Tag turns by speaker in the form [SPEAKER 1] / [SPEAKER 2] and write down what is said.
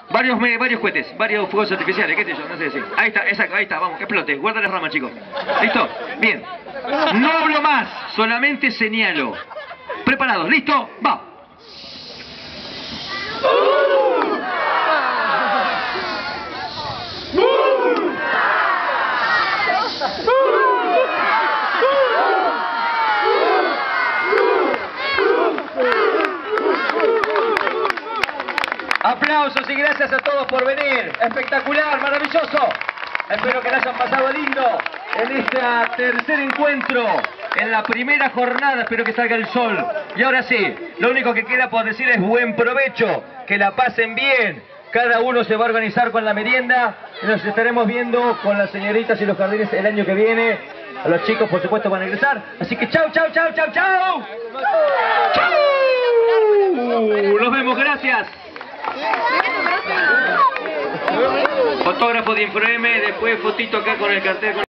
[SPEAKER 1] Varios cohetes, varios fuegos artificiales, qué sé yo, no sé decir. Ahí está, exacto, ahí está, vamos, que explote. Guarda las ramas, chicos. ¿Listo? Bien. No hablo más, solamente señalo. ¿Preparados? ¿Listo? ¡Va! Aplausos y gracias a todos por venir. Espectacular, maravilloso. Espero que la hayan pasado lindo en este tercer encuentro, en la primera jornada. Espero que salga el sol. Y ahora sí, lo único que queda por decir es buen provecho, que la pasen bien. Cada uno se va a organizar con la merienda. Nos estaremos viendo con las señoritas y los jardines el año que viene. A los chicos, por supuesto, van a ingresar. Así que chau, chau, chau, chau, chau. Chau. Nos vemos, gracias. Fotógrafo de InfoM, después fotito acá con el cartel.